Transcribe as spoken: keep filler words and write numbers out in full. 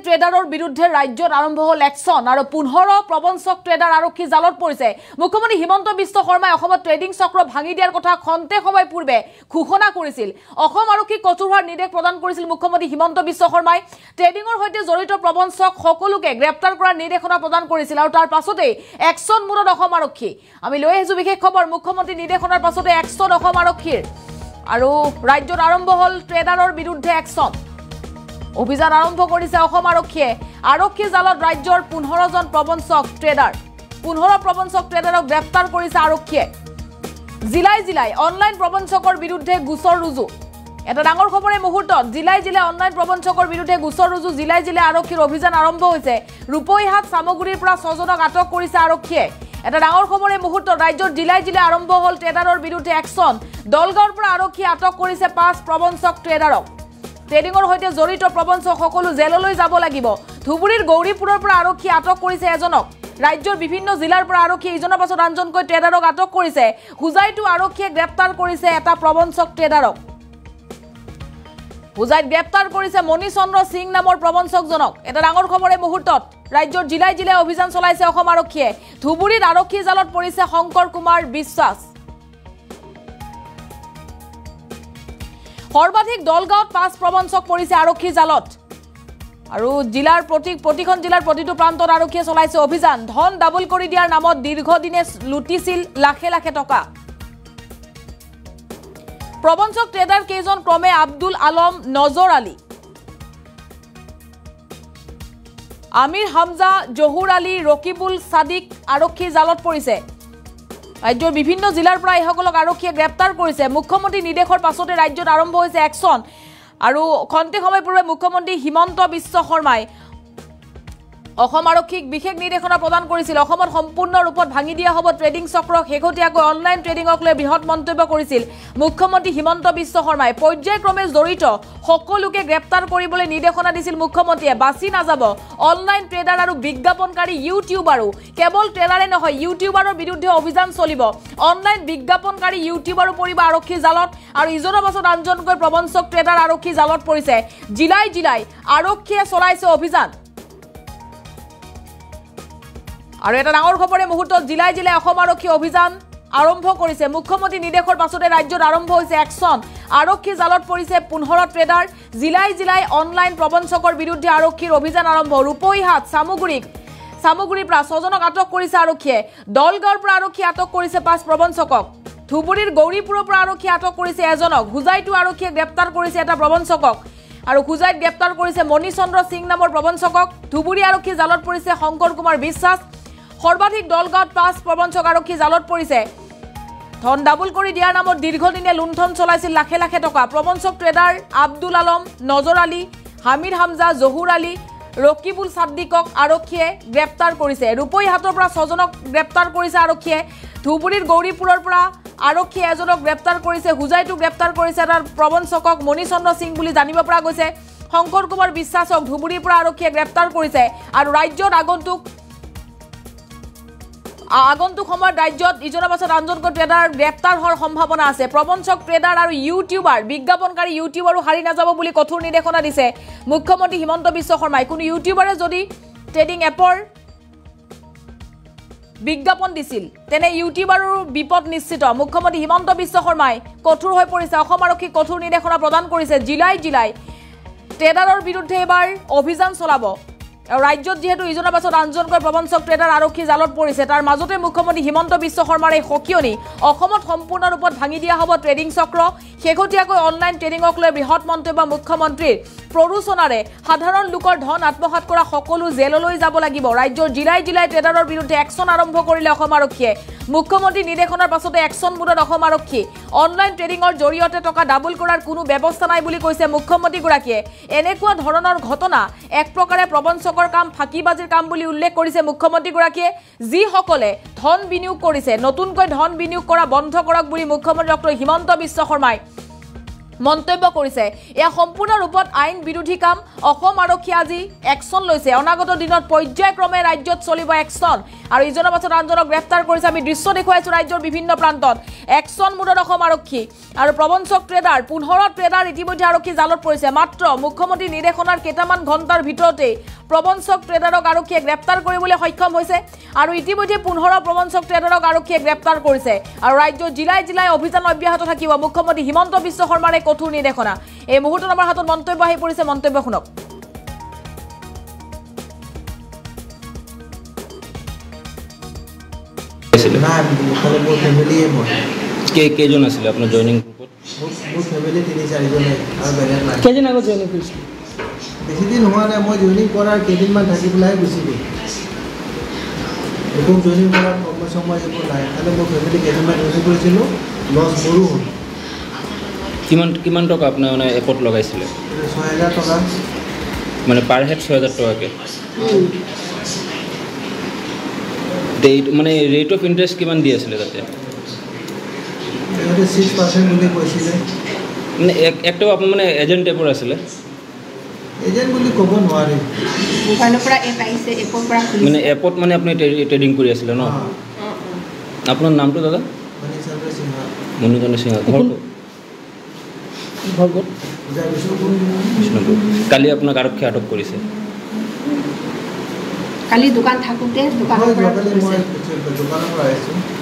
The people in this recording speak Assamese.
ট্ৰেডাৰৰ বিৰুদ্ধে ৰাজ্যত আৰম্ভ হ'ল একশ্যন আৰু পোন্ধৰ প্ৰবঞ্চক ট্ৰেডাৰ আৰক্ষী জালত পৰিছে মুখ্যমন্ত্ৰী হিমন্ত বিশ্ব শৰ্মাই অসমত ট্ৰেডিং চক্ৰ ভাঙি দিয়াৰ কথা খন্তে সময় পূৰ্বে ঘোষণা কৰিছিল অসম আৰক্ষীক কঠোৰ হোৱাৰ নিৰ্দেশ প্ৰদান কৰিছিল মুখ্যমন্ত্ৰী হিমন্ত বিশ্ব শৰ্মাই ট্ৰেডিঙৰ সৈতে জড়িত প্ৰবঞ্চক সকলোকে গ্ৰেপ্তাৰ কৰাৰ নিৰ্দেশনা প্ৰদান কৰিছিল আৰু তাৰ পাছতে একশ্যন মোডত অসম আৰক্ষী আমি লৈ আহিছো বিশেষ খবৰ মুখ্যমন্ত্ৰী নিৰ্দেশনাৰ পাছতে একশ্যন অসম আৰক্ষীৰ আৰু ৰাজ্যত আৰম্ভ হ'ল ট্ৰেডাৰৰ বিৰুদ্ধে একশ্যন অভিযান আৰম্ভ কৰিছে অসম আৰক্ষীয়ে আৰক্ষী জালত ৰাজ্যৰ পোন্ধৰ জন প্ৰবঞ্চক ট্ৰেডাৰ পোন্ধৰ প্ৰবঞ্চক ট্ৰেডাৰক গ্ৰেপ্তাৰ কৰিছে আৰক্ষীয়ে জিলাই জিলাই অনলাইন প্ৰবঞ্চকৰ বিৰুদ্ধে গোচৰ ৰুজু এটা ডাঙৰ খবৰে মুহূৰ্তত জিলাই জিলাই অনলাইন প্ৰবঞ্চকৰ বিৰুদ্ধে গোচৰ ৰুজু জিলাই জিলাই আৰক্ষীৰ অভিযান আৰম্ভ হৈছে ৰূপৈহাট সামগ্ৰীৰ পৰা ছজনক আটক কৰিছে আৰক্ষীয়ে এটা ডাঙৰ খবৰে মুহূৰ্তত ৰাজ্যৰ জিলাই জিলাই আৰম্ভ হ'ল ট্ৰেডাৰৰ বিৰুদ্ধে একশ্যন দলগাঁৱৰ পৰা আৰক্ষীয়ে আটক কৰিছে পাঁচ প্ৰবঞ্চক ট্ৰেডাৰক ট্ৰেডিঙৰ সৈতে জড়িত প্ৰবঞ্চক সকলো জেললৈ যাব লাগিব ধুবুৰীৰ গৌৰীপুৰৰ পৰা আৰক্ষী আটক কৰিছে এজনক ৰাজ্যৰ বিভিন্ন জিলাৰ পৰা আৰক্ষী ইজনৰ পাছত আনজনকৈ ট্ৰেডাৰক আটক কৰিছে হুজাইটো আৰক্ষীয়ে গ্ৰেপ্তাৰ কৰিছে এটা প্ৰবঞ্চক ট্ৰেডাৰক হুজাইত গ্ৰেপ্তাৰ কৰিছে মণি চন্দ্ৰ সিং নামৰ প্ৰবঞ্চকজনক এটা ডাঙৰ খবৰে মুহূৰ্তত ৰাজ্যৰ জিলাই জিলাই অভিযান চলাইছে অসম আৰক্ষীয়ে ধুবুৰীত আৰক্ষী জালত পৰিছে শংকৰ কুমাৰ বিশ্বাস সৰ্বাধিক দলগাঁৱত পাঁচ প্ৰবঞ্চক পৰিছে আৰক্ষী জালত আৰু জিলাৰ প্ৰতি প্ৰতিখন জিলাৰ প্ৰতিটো প্ৰান্তত আৰক্ষীয়ে চলাইছে অভিযান ধন ডাবল কৰি দিয়াৰ নামত দীৰ্ঘদিনে লুটিছিল লাখে লাখে টকা প্ৰবঞ্চক ট্ৰেডাৰ কেইজন ক্ৰমে আব্দুল আলম নজৰ আলী আমিৰ হামজা জহুৰ আলী ৰকিবুল সাদিক আৰক্ষী জালত পৰিছে ৰাজ্যৰ বিভিন্ন জিলাৰ পৰা এইসকলক আৰক্ষীয়ে গ্ৰেপ্তাৰ কৰিছে মুখ্যমন্ত্ৰী নিৰ্দেশৰ পাছতে ৰাজ্যত আৰম্ভ হৈছে একশ্যন আৰু খন্তে সময় পূৰ্বে মুখ্যমন্ত্ৰী হিমন্ত বিশ্ব শৰ্মাই অসম আৰক্ষীক বিশেষ নিৰ্দেশনা প্ৰদান কৰিছিল অসমত সম্পূৰ্ণ ৰূপত ভাঙি দিয়া হ'ব ট্ৰেডিং চক্ৰক শেহতীয়াকৈ অনলাইন ট্ৰেডিঙক লৈ বৃহৎ মন্তব্য কৰিছিল মুখ্যমন্ত্ৰী হিমন্ত বিশ্ব শৰ্মাই পৰ্যায়ক্ৰমে জড়িত সকলোকে গ্ৰেপ্তাৰ কৰিবলৈ নিৰ্দেশনা দিছিল মুখ্যমন্ত্ৰীয়ে বাছি নাযাব অনলাইন ট্ৰেডাৰ আৰু বিজ্ঞাপনকাৰী ইউটিউবাৰো কেৱল ট্ৰেডাৰে নহয় ইউটিউবাৰৰ বিৰুদ্ধে অভিযান চলিব অনলাইন বিজ্ঞাপনকাৰী ইউটিউবাৰো পৰিব আৰক্ষী জালত আৰু ইজনৰ পাছত আনজনকৈ প্ৰবঞ্চক ট্ৰেডাৰ আৰক্ষী জালত পৰিছে জিলাই জিলাই আৰক্ষীয়ে চলাইছে অভিযান আৰু এটা ডাঙৰ খবৰে মুহূৰ্তত জিলাই জিলাই অসম আৰক্ষী অভিযান আৰম্ভ কৰিছে মুখ্যমন্ত্ৰী নিৰ্দেশৰ পাছতে ৰাজ্যত আৰম্ভ হৈছে একশ্যন আৰক্ষী জালত পৰিছে পোন্ধৰ ট্ৰেডাৰ জিলাই জিলাই অনলাইন প্ৰবঞ্চকৰ বিৰুদ্ধে আৰক্ষীৰ অভিযান আৰম্ভ ৰূপৈহাট সামগ্ৰীক সামগ্ৰীৰ পৰা ছজনক আটক কৰিছে আৰক্ষীয়ে দলগাঁৱৰ পৰা আৰক্ষীয়ে আটক কৰিছে পাঁচ প্ৰবঞ্চকক ধুবুৰীৰ গৌৰীপুৰৰ পৰা আৰক্ষীয়ে আটক কৰিছে এজনক হুজাইটো আৰক্ষীয়ে গ্ৰেপ্তাৰ কৰিছে এটা প্ৰবঞ্চকক আৰু হুজাইত গ্ৰেপ্তাৰ কৰিছে মণি চন্দ্ৰ সিং নামৰ প্ৰবঞ্চকক ধুবুৰী আৰক্ষী জালত পৰিছে শংকৰ কুমাৰ বিশ্বাস সৰ্বাধিক দলগাঁৱত পাঁচ প্ৰবঞ্চক আৰক্ষী জালত পৰিছে ধন ডাবল কৰি দিয়াৰ নামত দীৰ্ঘদিনে লুণ্ঠন চলাইছিল লাখে লাখে টকা প্ৰবঞ্চক ট্ৰেডাৰ আব্দুল আলম নজৰ আলী হামিদ হামজা জহুৰ আলী ৰকিবুল সাদিকক আৰক্ষীয়ে গ্ৰেপ্তাৰ কৰিছে ৰূপৈহাটৰ পৰা ছজনক গ্ৰেপ্তাৰ কৰিছে আৰক্ষীয়ে ধুবুৰীৰ গৌৰীপুৰৰ পৰা আৰক্ষীয়ে এজনক গ্ৰেপ্তাৰ কৰিছে হুজাইটো গ্ৰেপ্তাৰ কৰিছে এটা প্ৰবঞ্চকক মণি চন্দ্ৰ সিং বুলি জানিব পৰা গৈছে শংকৰ কুমাৰ বিশ্বাসক ধুবুৰীৰ পৰা আৰক্ষীয়ে গ্ৰেপ্তাৰ কৰিছে আৰু ৰাজ্যত আগন্তুক আগন্তুক সময়ত ৰাজ্যত ইজনৰ পাছত আনজনকৈ ট্ৰেডাৰ গ্ৰেপ্তাৰ হোৱাৰ সম্ভাৱনা আছে প্ৰবঞ্চক ট্ৰেডাৰ আৰু ইউটিউবাৰ বিজ্ঞাপনকাৰী ইউটিউবাৰো হাৰি নাযাব বুলি কঠোৰ নিৰ্দেশনা দিছে মুখ্যমন্ত্ৰী হিমন্ত বিশ্ব শৰ্মাই কোনো ইউটিউবাৰে যদি ট্ৰেডিং এপৰ বিজ্ঞাপন দিছিল তেনে ইউটিউবাৰৰ বিপদ নিশ্চিত মুখ্যমন্ত্ৰী হিমন্ত বিশ্ব শৰ্মাই কঠোৰ হৈ পৰিছে অসম আৰক্ষীক কঠোৰ নিৰ্দেশনা প্ৰদান কৰিছে জিলাই জিলাই ট্ৰেডাৰৰ বিৰুদ্ধে এবাৰ অভিযান চলাব ৰাজ্যত যেহেতু ইজনৰ পাছত আনজনকৈ প্ৰবঞ্চক ট্ৰেডাৰ আৰক্ষী জালত পৰিছে তাৰ মাজতে মুখ্যমন্ত্ৰী হিমন্ত বিশ্ব শৰ্মাৰ এই সকিয়নি অসমত সম্পূৰ্ণ ৰূপত ভাঙি দিয়া হ'ব ট্ৰেডিং চক্ৰ শেহতীয়াকৈ অনলাইন ট্ৰেডিঙক লৈ বৃহৎ মন্তব্য মুখ্যমন্ত্ৰীৰ প্ৰৰোচনাৰে সাধাৰণ লোকৰ ধন আত্মসাৎ কৰা সকলো জেললৈ যাব লাগিব ৰাজ্যৰ জিলাই জিলাই ট্ৰেডাৰৰ বিৰুদ্ধে একশ্যন আৰম্ভ কৰিলে অসম আৰক্ষীয়ে মুখ্যমন্ত্ৰী নিৰ্দেশনাৰ পাছতে একশ্যন মোডত অসম আৰক্ষী অনলাইন ট্ৰেডিঙৰ জৰিয়তে টকা ডাবল কৰাৰ কোনো ব্যৱস্থা নাই বুলি কৈছে মুখ্যমন্ত্ৰীগৰাকীয়ে এনেকুৱা ধৰণৰ ঘটনা এক প্ৰকাৰে প্ৰবঞ্চকৰ কাম ফাঁকিবাজিৰ কাম বুলি উল্লেখ কৰিছে মুখ্যমন্ত্ৰীগৰাকীয়ে যিসকলে ধন বিনিয়োগ কৰিছে নতুনকৈ ধন বিনিয়োগ কৰা বন্ধ কৰক বুলি মুখ্যমন্ত্ৰী ডক্টৰ হিমন্ত বিশ্ব শৰ্মাই মন্তব্য কৰিছে। এয়া সম্পূৰ্ণ ৰূপত আইন বিৰোধী কাম। অসম আৰক্ষীয়ে আজি একশ্যন লৈছে। অনাগত দিনত পৰ্যায়ক্ৰমে ৰাজ্যত চলিব একশ্যন আৰু ইজনৰ পাছত আনজনক গ্ৰেপ্তাৰ কৰিছে। আমি দৃশ্য দেখুৱাইছোঁ ৰাজ্যৰ বিভিন্ন প্ৰান্তত। একশ্যন মুডত অসম আৰক্ষী আৰু প্ৰবঞ্চক ট্ৰেডাৰ পোন্ধৰ ট্ৰেডাৰ ইতিমধ্যে আৰক্ষী জালত পৰিছে। মাত্ৰ মুখ্যমন্ত্ৰী নিৰ্দেশনাৰ কেইটামান ঘণ্টাৰ ভিতৰতেই প্ৰবঞ্চক ট্ৰেডাৰক আৰক্ষীয়ে গ্ৰেপ্তাৰ কৰিবলৈ সক্ষম হৈছে আৰু ইতিমধ্যে পোন্ধৰ প্ৰবঞ্চক ট্ৰেডাৰক আৰক্ষীয়ে গ্ৰেপ্তাৰ কৰিছে আৰু ৰাজ্যৰ জিলাই জিলাই অভিযান অব্যাহত থাকিব। মুখ্যমন্ত্ৰী হিমন্ত বিশ্ব শৰ্মাৰ কঠোৰ নিৰ্দেশনা। এই মুহূৰ্তত আমাৰ হাতত মন্তব্য আহি পৰিছে। মন্তব্য শুনক। কেইজন আছিলে আপোনাৰ জইনিং গ্ৰুপত? মোৰ ফেমিলি তিনি চাৰিজন আৰু বেলেগ নাই। কেইদিন আগত জইনিং কৰিছিল? বেছি দিন হোৱা নাই। মই জইনিং কৰাৰ কেইদিনমান থাকি পেলাই গুচি গ'ল। একো জইনিং কৰাৰ সময় সময় একো নাই। খালি মোৰ ফেমিলি কেইদিনমান জইনিং কৰিছিলোঁ, লছ মোৰো হ'ল। কিমান কিমান টকা আপোনাৰ মানে এপত লগাইছিলে? ছয় হাজাৰ টকা মানে পাৰ হেড ছয় হাজাৰ টকাকৈ। মানে ৰেট অফ ইণ্টাৰেষ্ট কিমান দি আছিলে তাতে? সিহঁতে ছিক্স পাৰ্চেণ্ট বুলি কৈছিলে। মানে এক একটো আপোনাৰ মানে এজেণ্ট টাইপৰ আছিলে? এজেণ্ট বুলি ক'ব নোৱাৰি। মোবাইলৰ পৰা এপ আহিছে, এপৰ পৰা মানে এপত মানে আপুনি ট্ৰেডিং কৰি আছিলে ন? আপোনাৰ নামটো দাদা? মণিচন্দ্ৰ সিংহা। মণিচন্দ্ৰ সিংহা। ঘৰটো ঘৰ ক'ত? বিষ্ণুপুৰ। কালি আপোনাক আৰক্ষীয়ে আটক কৰিছে? কালি দোকান থাকোঁতে দোকানৰ পৰা মই দোকানৰ পৰা আহিছোঁ।